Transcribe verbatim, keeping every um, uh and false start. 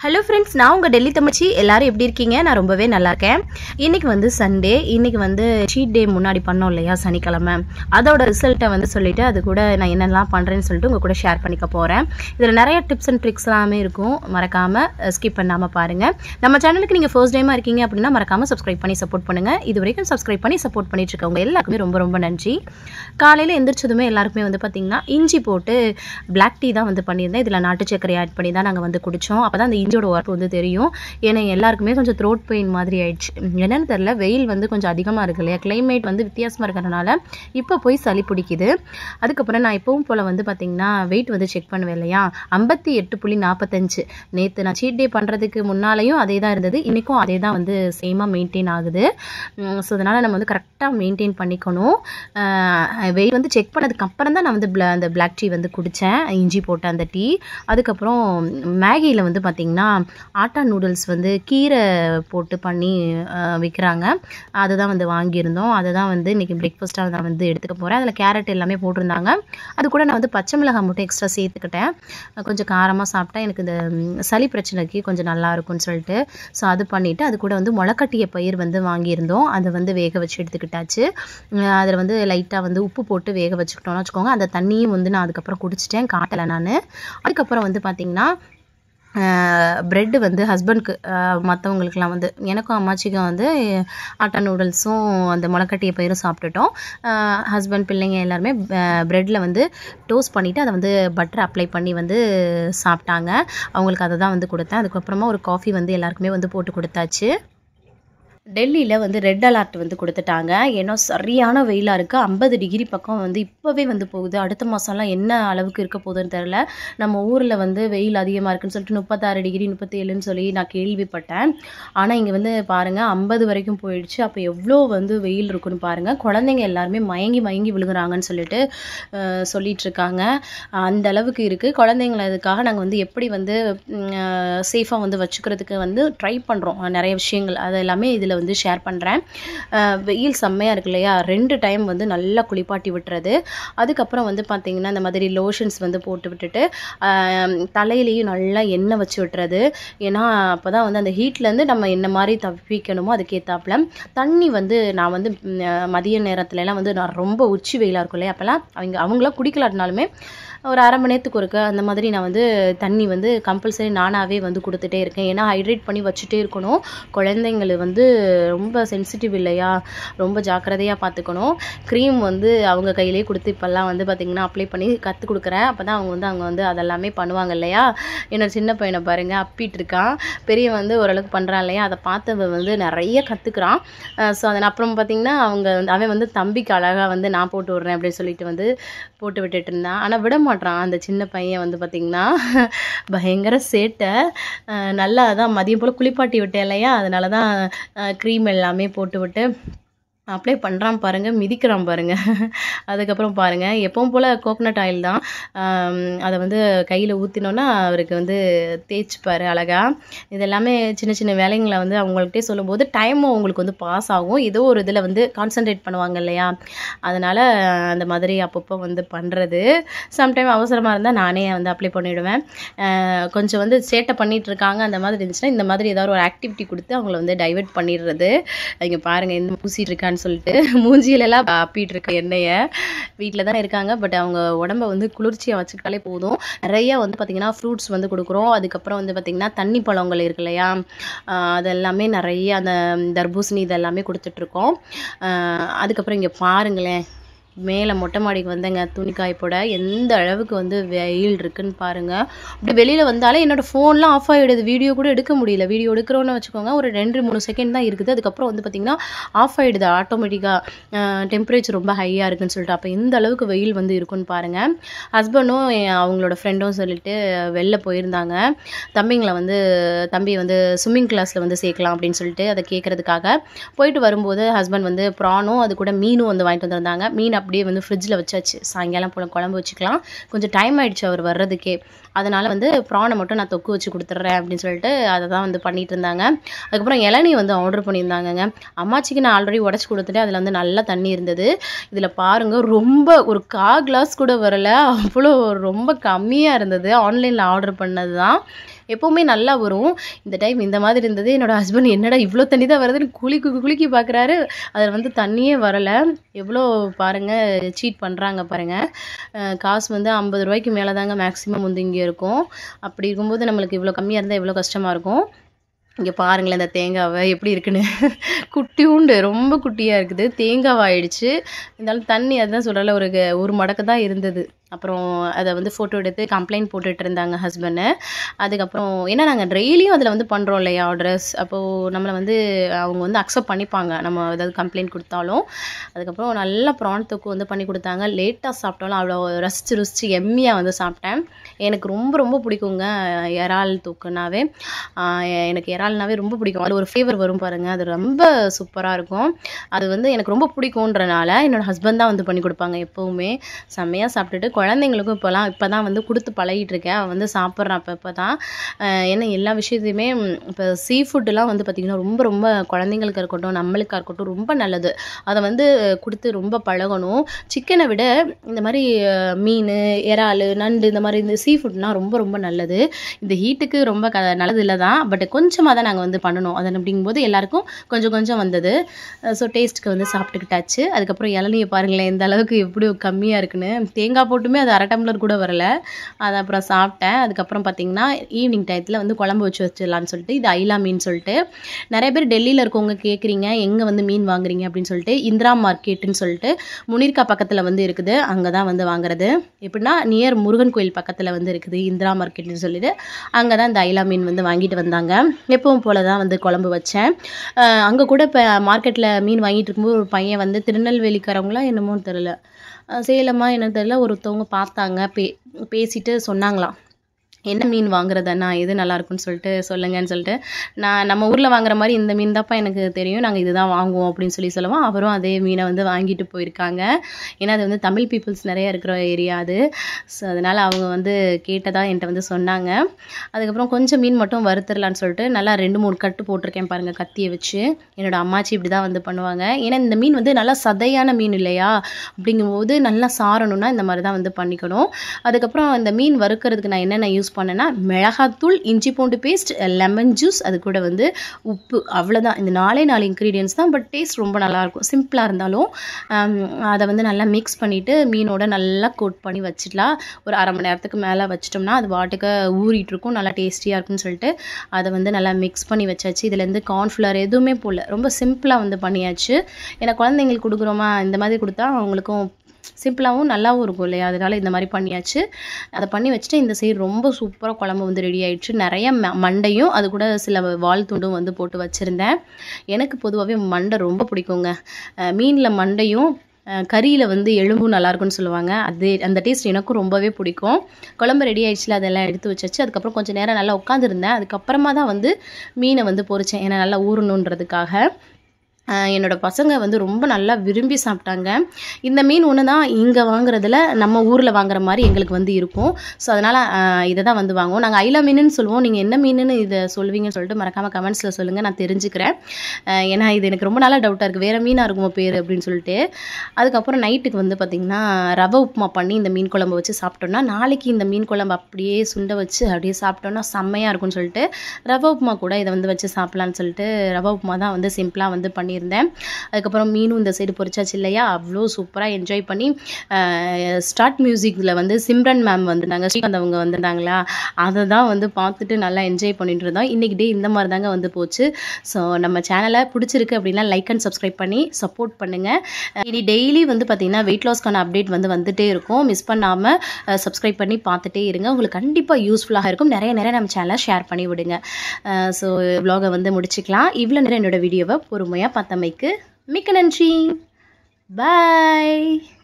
Hello friends, நான் உங்கள் டெல்லி தமிழ்ச்சி. எல்லாரும் எப்படி இருக்கீங்க? நான் ரொம்பவே நல்லா இருக்கேன். இன்றைக்கி வந்து சண்டே. இன்றைக்கி வந்து சீட் டே முன்னாடி பண்ணோம் இல்லையா, சனிக்கிழமை. அதோட ரிசல்ட்டை வந்து சொல்லிவிட்டு அது கூட நான் என்னெல்லாம் பண்ணுறேன்னு சொல்லிட்டு உங்கள் கூட ஷேர் பண்ணிக்க போகிறேன். இதில் நிறைய டிப்ஸ் அண்ட் ட்ரிக்ஸ் எல்லாமே இருக்கும். மறக்காமல் ஸ்கிப் பண்ணாமல் பாருங்கள். நம்ம சேனலுக்கு நீங்கள் ஃபர்ஸ்ட் டைமாக இருக்கீங்க அப்படின்னா மறக்காமல் சப்ஸ்கிரைப் பண்ணி சப்போர்ட் பண்ணுங்கள். இது வரைக்கும் சப்ஸ்கிரைப் பண்ணி சப்போர்ட் பண்ணிட்டு இருக்கவங்க எல்லாருக்குமே ரொம்ப ரொம்ப நன்றி. காலையில் எந்திரிச்சதுமே எல்லாருக்குமே வந்து பார்த்திங்கன்னா இஞ்சி போட்டு பிளாக் டீ தான் வந்து பண்ணியிருந்தேன். இதில் நாட்டு சர்க்கரை ஆட் பண்ணி தான் நாங்கள் வந்து குடித்தோம். அப்போ தான் அந்த இஞ்சியோட ஒர்க் வந்து தெரியும். ஏன்னா எல்லாருக்குமே கொஞ்சம் த்ரோட் பெயின் மாதிரி ஆயிடுச்சு. என்னன்னு தெரியல, வெயில் வந்து கொஞ்சம் அதிகமாக இருக்கு இல்லையா, கிளைமேட் வந்து வித்தியாசமாக இருக்கிறதுனால இப்போ போய் சளி பிடிக்குது. அதுக்கப்புறம் நான் எப்பவும் போல் வந்து பார்த்திங்கன்னா வெயிட் வந்து செக் பண்ணுவேன் இல்லையா, ஐம்பத்தி எட்டு புள்ளி நாற்பத்தஞ்சு. நேற்று நான் சீட் டே பண்ணுறதுக்கு முன்னாலேயும் அதே தான் இருந்தது, இன்றைக்கும் அதே தான் வந்து சேமாக மெயின்டைன் ஆகுது. ஸோ அதனால் நம்ம வந்து கரெக்டாக மெயின்டைன் பண்ணிக்கணும். வெயிட் வந்து செக் பண்ணதுக்கு அப்புறம் தான் நான் வந்து அந்த பிளாக் டீ வந்து குடித்தேன், இஞ்சி போட்ட அந்த டீ. அதுக்கப்புறம் மேகியில் வந்து பார்த்திங்கன்னா ஆட்டா நூடுல்ஸ் வந்து கீரை போட்டு பண்ணி விற்கிறாங்க. அதுதான் வந்து வாங்கியிருந்தோம். அதை தான் வந்து இன்றைக்கி பிரேக்ஃபாஸ்ட்டாக நான் வந்து எடுத்துக்க போகிறேன். அதில் கேரட் எல்லாமே போட்டிருந்தாங்க. அது கூட நான் வந்து பச்சை மிளகாய் மட்டும் எக்ஸ்ட்ரா சேர்த்துக்கிட்டேன். கொஞ்சம் காரமாக சாப்பிட்டா எனக்கு இந்த சளி பிரச்சனைக்கு கொஞ்சம் நல்லா இருக்கும்னு சொல்லிட்டு ஸோ அது பண்ணிவிட்டு அது கூட வந்து முளைக்கட்டிய பயிர் வந்து வாங்கியிருந்தோம். அதை வந்து வேக வச்சு எடுத்துக்கிட்டாச்சு. அதில் வந்து லைட்டாக வந்து உப்பு போட்டு வேக வச்சுக்கிட்டோம்னு வச்சுக்கோங்க. அந்த தண்ணியும் வந்து நான் அதுக்கப்புறம் குடிச்சிட்டேன், காட்டலை நான். அதுக்கப்புறம் வந்து பார்த்திங்கன்னா ப்ரெட்டு வந்து ஹஸ்பண்ட்க்கு மற்றவங்களுக்குலாம் வந்து எனக்கும் அம்மாச்சிக்கும் வந்து ஆட்டா நூடுல்ஸும் அந்த முளைக்கட்டிய பயிரும் சாப்பிட்டுட்டோம். ஹஸ்பண்ட் பிள்ளைங்க எல்லாருமே ப்ரெட்டில் வந்து டோஸ்ட் பண்ணிவிட்டு அதை வந்து பட்டர் அப்ளை பண்ணி வந்து சாப்பிட்டாங்க. அவங்களுக்கு அதை தான் வந்து கொடுத்தேன். அதுக்கப்புறமா ஒரு காஃபி வந்து எல்லாருக்குமே வந்து போட்டு கொடுத்தாச்சு. டெல்லியில் வந்து ரெட் அலர்ட் வந்து கொடுத்துட்டாங்க. ஏன்னா சரியான வெயிலாக இருக்குது. ஐம்பது டிகிரி பக்கம் வந்து இப்போவே வந்து போகுது. அடுத்த மாதம்லாம் என்ன அளவுக்கு இருக்க போகுதுன்னு தெரில. நம்ம ஊரில் வந்து வெயில் அதிகமாக இருக்குன்னு சொல்லிட்டு முப்பத்தாறு டிகிரி முப்பத்தி ஏழுன்னு சொல்லி நான் கேள்விப்பட்டேன். ஆனால் இங்கே வந்து பாருங்கள் ஐம்பது வரைக்கும் போயிடுச்சு. அப்போ எவ்வளோ வந்து வெயில் இருக்குன்னு பாருங்கள். குழந்தைங்க எல்லாருமே மயங்கி மயங்கி விழுகுறாங்கன்னு சொல்லிட்டு சொல்லிட்டு இருக்காங்க. அந்த அளவுக்கு இருக்குது. குழந்தைங்களை இதுக்காக நாங்கள் வந்து எப்படி வந்து சேஃபாக வந்து வச்சுக்கிறதுக்கு வந்து ட்ரை பண்ணுறோம். நிறைய விஷயங்கள் அது எல்லாமே இதில் வந்து ஷேர் பண்ணுறேன். வெயில் செம்மையாக இருக்கு இல்லையா, ரெண்டு டைம் வந்து நல்லா குளிப்பாட்டி விட்டுறது. அதுக்கப்புறம் வந்து பார்த்திங்கன்னா இந்த மாதிரி லோஷன்ஸ் வந்து போட்டு விட்டுட்டு தலையிலையும் நல்லா எண்ணெய் வச்சு விட்டுறது. ஏன்னா அப்போ தான் வந்து அந்த ஹீட்லேருந்து நம்ம என்ன மாதிரி தப்பிக்கணுமோ அதுக்கேற்றாப்புல தண்ணி வந்து நான் வந்து மதிய நேரத்துலலாம் வந்து நான் ரொம்ப உச்சி வெயிலாக இருக்கும் இல்லையா, அப்போல்லாம் அவங்க அவங்களாம் குடிக்கலாட்டினாலுமே ஒரு அரை மணி நேரத்துக்கு ஒருக்க அந்த மாதிரி நான் வந்து தண்ணி வந்து கம்பல்சரி நானாகவே வந்து கொடுத்துட்டே இருக்கேன். ஏன்னா ஹைட்ரேட் பண்ணி வச்சுட்டே இருக்கணும். குழந்தைங்களை வந்து ரொம்ப சென்சிட்டிவ் இல்லையா, ரொம்ப ஜாக்கிரதையாக பார்த்துக்கணும். க்ரீம் வந்து அவங்க கையிலே கொடுத்து இப்போல்லாம் வந்து பார்த்திங்கன்னா அப்ளை பண்ணி கற்றுக் கொடுக்குறேன். அப்போ தான் அவங்க வந்து அவங்க வந்து அதெல்லாமே பண்ணுவாங்க இல்லையா. என்னோட சின்ன பையனை பாருங்கள், அப்பிட்டு இருக்கான். பெரிய வந்து ஓரளவுக்கு பண்ணுறான் இல்லையா, அதை பார்த்து வந்து நிறைய கற்றுக்குறான். ஸோ அதை அப்புறம் பார்த்திங்கன்னா அவங்க வந்து அவன் வந்து தம்பிக்கு அழகாக வந்து நான் போட்டு விட்றேன் அப்படின்னு சொல்லிட்டு வந்து போட்டு விட்டுட்டு இருந்தான். ஆனால் விட மாட்டான் அந்த சின்ன பையன் வந்து பார்த்திங்கன்னா பயங்கர சேட்டை. நல்லா அதான் மதியம் போல் குளிப்பாட்டி விட்டேன் இல்லையா, அதனால தான் க்ரீம் எல்லாமே போட்டு விட்டு அப்ளை பண்ணுறான் பாருங்கள், மிதிக்கிறான் பாருங்கள். அதுக்கப்புறம் பாருங்கள் எப்பவும் போல் கோகனட் ஆயில் தான், அதை வந்து கையில் ஊற்றினோன்னா அவருக்கு வந்து தேய்ச்சிப்பார் அழகாக. இதெல்லாமே சின்ன சின்ன வேலைங்களை வந்து அவங்கள்ட்டே சொல்லும்போது டைமும் அவங்களுக்கு வந்து பாஸ் ஆகும். ஏதோ ஒரு இதில் வந்து கான்சன்ட்ரேட் பண்ணுவாங்க இல்லையா, அதனால் அந்த மாதிரி அப்பப்போ வந்து பண்ணுறது. சம்டைம் அவசரமாக இருந்தால் நானே வந்து அப்ளை பண்ணிவிடுவேன். கொஞ்சம் வந்து சேட்டை பண்ணிகிட்டு இருக்காங்க அந்த மாதிரி இருந்துச்சுன்னா இந்த மாதிரி ஏதாவது ஒரு ஆக்டிவிட்டி கொடுத்து அவங்கள வந்து டைவெர்ட் பண்ணிடுறது. இங்கே பாருங்கள் என்ன பூசிட்டு இருக்கான்னு சொல்லிட்டு மூஞ்சியிலெல்லாம் அப்பிட்டு இருக்க எண்ணெயை. வீட்டில் தான் இருக்காங்க, பட் அவங்க உடம்பை வந்து குளிர்ச்சியாக வச்சுக்கிட்டாலே போதும். நிறையா வந்து பார்த்திங்கன்னா ஃப்ரூட்ஸ் வந்து கொடுக்குறோம். அதுக்கப்புறம் வந்து பார்த்திங்கன்னா தண்ணி பழங்கள் இருக்கு இல்லையா, அதெல்லாமே நிறைய அந்த தர்பூசணி இதெல்லாமே கொடுத்துட்ருக்கோம். அதுக்கப்புறம் இங்கே பாருங்களேன், மேலே மொட்டை மாடிக்கு வந்தேங்க துணி காய போட. எந்த அளவுக்கு வந்து வெயில் இருக்குன்னு பாருங்கள். அப்படி வெளியில் வந்தாலே என்னோடய ஃபோன்லாம் ஆஃப் ஆகிடுது, வீடியோ கூட எடுக்க முடியல. வீடியோ எடுக்கிறோன்னு வச்சுக்கோங்க, ஒரு ரெண்டு மூணு செகண்ட் தான் இருக்குது. அதுக்கப்புறம் வந்து பார்த்திங்கன்னா ஆஃப் ஆகிடுது ஆட்டோமேட்டிக்காக, டெம்பரேச்சர் ரொம்ப ஹையாக இருக்குன்னு சொல்லிட்டு. அப்போ எந்த அளவுக்கு வெயில் வந்து இருக்குன்னு பாருங்கள். ஹஸ்பண்டும் அவங்களோட ஃப்ரெண்டும் சொல்லிட்டு வெளில போயிருந்தாங்க. தம்பிங்களை வந்து தம்பி வந்து ஸ்விம்மிங் கிளாஸில் வந்து சேர்க்கலாம் அப்படின்னு சொல்லிட்டு அதை கேட்குறதுக்காக போயிட்டு வரும்போது ஹஸ்பண்ட் வந்து ப்ரானும் அது கூட மீனும் வந்து வாங்கிட்டு வந்திருந்தாங்க. மீன் அப்படியே வந்து ஃப்ரிட்ஜில் வச்சாச்சு, சாயங்காலம் போல் குழம்பு வச்சுக்கலாம். கொஞ்சம் டைம் ஆகிடுச்சு அவர் வர்றதுக்கே, அதனால் வந்து ப்ரானை மட்டும் நான் தொக்கு வச்சு கொடுத்துட்றேன் அப்படின்னு சொல்லிட்டு அதை தான் வந்து பண்ணிகிட்டு இருந்தாங்க. அதுக்கப்புறம் இளநீ வந்து ஆர்டர் பண்ணியிருந்தாங்கங்க. அம்மாச்சிக்கு நான் ஆல்ரெடி உடச்சி கொடுத்துட்டு அதில் வந்து நல்லா தண்ணி இருந்தது. இதில் பாருங்கள் ரொம்ப ஒரு கா கிளாஸ் கூட வரலை, அவ்வளோ ரொம்ப கம்மியாக இருந்தது. ஆன்லைனில் ஆர்டர் பண்ணது தான். எப்போவுமே நல்லா வரும். இந்த டைம் இந்த மாதிரி இருந்தது. என்னோட ஹஸ்பண்ட் என்னடா இவ்வளோ தண்ணி தான் வருதுன்னு குளிக்கு குலுக்கி பார்க்குறாரு. அதில் வந்து தண்ணியே வரலை. எவ்வளோ பாருங்கள் சீட் பண்ணுறாங்க பாருங்கள். காசு வந்து ஐம்பது ரூபாய்க்கு மேலே தாங்க மேக்ஸிமம் வந்து இங்கே இருக்கும். அப்படி இருக்கும்போது நம்மளுக்கு இவ்வளோ கம்மியாக இருந்தால் எவ்வளோ கஷ்டமாக இருக்கும். இங்கே பாருங்களேன் இந்த தேங்காவை எப்படி இருக்குன்னு. குட்டியூண்டு ரொம்ப குட்டியாக இருக்குது. தேங்காவாயிடுச்சு. இருந்தாலும் தண்ணி அதுதான் சொல்கிறல ஒரு ஒரு மடக்கு தான் இருந்தது. அப்புறம் அதை வந்து ஃபோட்டோ எடுத்து கம்ப்ளைண்ட் போட்டுட்டு இருந்தாங்க ஹஸ்பண்டு. அதுக்கப்புறம் ஏன்னா நாங்கள் டெய்லியும் அதில் வந்து பண்ணுறோம் இல்லையா ஆர்டர்ஸ். அப்போது நம்மளை வந்து அவங்க வந்து அக்செப்ட் பண்ணிப்பாங்க நம்ம ஏதாவது கம்ப்ளைண்ட் கொடுத்தாலும். அதுக்கப்புறம் நல்லா ப்ரான் தொக்கு வந்து பண்ணி கொடுத்தாங்க. லேட்டாக சாப்பிட்டாலும் அவ்வளோ ரசித்து ருசித்து எம்மியாக வந்து சாப்பிட்டேன். எனக்கு ரொம்ப ரொம்ப பிடிக்குங்க இறால் தொக்குனாவே. எனக்கு இறால்னாவே ரொம்ப பிடிக்கும். அது ஒரு ஃப்ளேவர் வரும் பாருங்கள், அது ரொம்ப சூப்பராக இருக்கும். அது வந்து எனக்கு ரொம்ப பிடிக்குன்றனால என்னோடய ஹஸ்பண்ட் தான் வந்து பண்ணி கொடுப்பாங்க எப்போவுமே. செம்மையாக சாப்பிட்டுட்டு குழந்தைங்களுக்கும் இப்போலாம் இப்போ தான் வந்து கொடுத்து பழகிட்டு இருக்கேன். அவன் வந்து சாப்பிட்றான் அப்போ இப்போ தான். ஏன்னா எல்லா விஷயத்தையுமே இப்போ சீ ஃபுட்டுலாம் வந்து பார்த்திங்கன்னா ரொம்ப ரொம்ப குழந்தைங்களுக்கு இருக்கட்டும் நம்மளுக்காக இருக்கட்டும் ரொம்ப நல்லது. அதை வந்து கொடுத்து ரொம்ப பழகணும். சிக்கனை விட இந்த மாதிரி மீன், இறால், நண்டு இந்த மாதிரி இந்த சீ ஃபுட்லாம் ரொம்ப ரொம்ப நல்லது. இந்த ஹீட்டுக்கு ரொம்ப க நல்லது இல்லை தான். பட் கொஞ்சமாக தான் நாங்கள் வந்து பண்ணணும். அதை அப்படிங்கும்போது எல்லாேருக்கும் கொஞ்சம் கொஞ்சம் வந்தது. ஸோ டேஸ்ட்டுக்கு வந்து சாப்பிட்டுக்கிட்டாச்சு. அதுக்கப்புறம் இளநியை பாருங்களேன் எந்த அளவுக்கு எப்படி கம்மியாக இருக்குன்னு. தேங்காய் போட்டு அது அரை டம்ளர் கூட வரல. அதை அப்புறம் சாப்பிட்டேன். அதுக்கப்புறம் பார்த்தீங்கன்னா ஈவினிங் டயத்தில் வந்து குழம்பு வச்சு வச்சிடலான்னு சொல்லிட்டு இது ஐலா மீன் சொல்லிட்டு நிறைய பேர் டெல்லியில் இருக்கவங்க கேட்குறீங்க எங்கே வந்து மீன் வாங்குறீங்க அப்படின்னு சொல்லிட்டு இந்திரா மார்க்கெட்டுன்னு சொல்லிட்டு முனிர்கா பக்கத்தில் வந்து இருக்குது. அங்கே தான் வந்து வாங்குறது. எப்படின்னா நியர் முருகன் கோயில் பக்கத்தில் வந்து இருக்குது இந்திரா மார்க்கெட்னு சொல்லிட்டு அங்கே தான் இந்த ஐலா மீன் வந்து வாங்கிட்டு வந்தாங்க. எப்பவும் போல தான் வந்து குழம்பு வச்சேன். அங்கே கூட இப்போ மார்க்கெட்டில் மீன் வாங்கிட்டு இருக்கும்போது ஒரு பையன் வந்து திருநெல்வேலிக்காரவங்களாம் என்னமோன்னு தெரில சேலமா என்ன தெரியல ஒருத்தவங்க பார்த்தாங்க. பே பேசிட்டு சொன்னாங்களாம் என்ன மீன் வாங்குறதண்ணா எது நல்லாயிருக்குன்னு சொல்லிட்டு சொல்லுங்கன்னு சொல்லிட்டு நான் நம்ம ஊரில் வாங்குற மாதிரி இந்த மீன் தான்ப்பா எனக்கு தெரியும், நாங்கள் இதுதான் வாங்குவோம் அப்படின்னு சொல்லி சொல்லுவோம். அவரும் அதே மீனை வந்து வாங்கிட்டு போயிருக்காங்க. ஏன்னா அது வந்து தமிழ் பீப்புள்ஸ் நிறைய இருக்கிற ஏரியா அது. ஸோ அதனால் அவங்க வந்து கேட்டதாக என்கிட்ட வந்து சொன்னாங்க. அதுக்கப்புறம் கொஞ்சம் மீன் மட்டும் வறுத்துடலான்னு சொல்லிட்டு நல்லா ரெண்டு மூணு கட்டு போட்டிருக்கேன் பாருங்கள் கத்தியை வச்சு. என்னோடய அம்மாச்சி இப்படி தான் வந்து பண்ணுவாங்க. ஏன்னா இந்த மீன் வந்து நல்லா சதையான மீன் இல்லையா, அப்படிங்கும்போது நல்லா சாரணும்னா இந்த மாதிரி தான் வந்து பண்ணிக்கணும். அதுக்கப்புறம் இந்த மீன் வறுக்கிறதுக்கு நான் என்னென்ன யூஸ் பண்ணேன்னா மிளகாத்தூள், இஞ்சி பூண்டு பேஸ்ட், லெமன் ஜூஸ், அது கூட வந்து உப்பு, அவ்வளோதான். இந்த நாலே நாலு இன்க்ரீடியன்ஸ் தான். பட் டேஸ்ட் ரொம்ப நல்லாயிருக்கும். சிம்பிளாக இருந்தாலும் அதை வந்து நல்லா மிக்ஸ் பண்ணிவிட்டு மீனோட நல்லா கோட் பண்ணி வச்சிடலாம். ஒரு அரை மணி நேரத்துக்கு மேலே வச்சிட்டோம்னா அது வாட்டுக்கு ஊறிட்டு இருக்கும், நல்லா டேஸ்டியாக இருக்குன்னு சொல்லிட்டு அதை வந்து நல்லா மிக்ஸ் பண்ணி வச்சாச்சு. இதுலேருந்து கார்ன்ஃப்ளவர் எதுவுமே போடல, ரொம்ப சிம்பிளாக வந்து பண்ணியாச்சு. ஏன்னா குழந்தைங்களுக்கு கொடுக்குறோமா இந்த மாதிரி கொடுத்தா அவங்களுக்கும் சிம்பிளாகவும் நல்லாவும் இருக்கும் இல்லையா, அதனால் இந்த மாதிரி பண்ணியாச்சு. அதை பண்ணி வச்சுட்டு இந்த சைடு ரொம்ப சூப்பராக குழம்பு வந்து ரெடி ஆகிடுச்சு. நிறைய மண்டையும் அது கூட சில வால் துண்டும் வந்து போட்டு வச்சுருந்தேன். எனக்கு பொதுவாகவே மண்டை ரொம்ப பிடிக்குங்க. மீனில் மண்டையும் கறியில் வந்து எலும்பும் நல்லாயிருக்குன்னு சொல்லுவாங்க. அது அந்த டேஸ்ட் எனக்கும் ரொம்பவே பிடிக்கும். குழம்பு ரெடி ஆகிடுச்சில் அதெல்லாம் எடுத்து வச்சாச்சு. அதுக்கப்புறம் கொஞ்சம் நேரம் நல்லா உட்காந்துருந்தேன். அதுக்கப்புறமா தான் வந்து மீனை வந்து பொரித்தேன். ஏன்னா நல்லா ஊறணுன்றதுக்காக. என்னோட பசங்க வந்து ரொம்ப நல்லா விரும்பி சாப்பிட்டாங்க. இந்த மீன் ஒன்று தான் இங்கே வாங்குறதுல நம்ம ஊரில் வாங்குற மாதிரி எங்களுக்கு வந்து இருக்கும். ஸோ அதனால் இதை தான் வந்து வாங்குவோம். நாங்கள் ஐலா மீனுன்னு சொல்லுவோம். நீங்கள் என்ன மீனுன்னு இதை சொல்லுவீங்கன்னு சொல்லிட்டு மறக்காமல் கமெண்ட்ஸில் சொல்லுங்கள், நான் தெரிஞ்சுக்கிறேன். ஏன்னா இது எனக்கு ரொம்ப நாளாக டவுட்டாக இருக்குது, வேறு மீனாக இருக்குமோ பேர் அப்படின்னு சொல்லிட்டு. அதுக்கப்புறம் நைட்டுக்கு வந்து பார்த்திங்கன்னா ரவை உப்புமா பண்ணி இந்த மீன் குழம்பு வச்சு சாப்பிட்டோன்னா நாளைக்கு இந்த மீன் குழம்பு அப்படியே சுண்டை வச்சு அப்படியே சாப்பிட்டோன்னா செம்மையாக இருக்கும்னு சொல்லிட்டு ரவை உப்புமா கூட இதை வந்து வச்சு சாப்பிட்லான்னு சொல்லிட்டு ரவை உப்புமா தான் வந்து சிம்பிளாக வந்து பண்ணி இருந்தேன். அதுக்கப்புறம் மீனும் இந்த சைடு பொரிச்சாச்சு இல்லையா, அவ்வளோ சூப்பராக என்ஜாய் பண்ணி ஸ்டார்ட் மியூசிக்கில் வந்து சிம்ரன் மேம் வந்திருந்தாங்க, ஸ்ரீகாந்த் அவங்க வந்திருந்தாங்களா, அதை தான் வந்து பார்த்துட்டு நல்லா என்ஜாய் பண்ணிட்டு இருந்தோம். இன்றைக்கி டே இந்த மாதிரி தாங்க வந்து போச்சு. ஸோ நம்ம சேனலை பிடிச்சிருக்கு அப்படின்னா லைக் அண்ட் சப்ஸ்கிரைப் பண்ணி சப்போர்ட் பண்ணுங்கள். இனி டெய்லி வந்து பார்த்திங்கன்னா வெயிட் லாஸ்க்கான அப்டேட் வந்து வந்துகிட்டே இருக்கும். மிஸ் பண்ணாமல் சப்ஸ்கிரைப் பண்ணி பார்த்துட்டே இருங்க, உங்களுக்கு கண்டிப்பாக யூஸ்ஃபுல்லாக இருக்கும். நிறைய நிறைய நம்ம சேனலை ஷேர் பண்ணி விடுங்க. ஸோ வ்ளாகை வந்து முடிச்சுக்கலாம். இவ்வளோ நேரம் என்னோடய வீடியோவை பொறுமையாக பார்த்தமைக்கு மிக்க நன்றி. பாய்.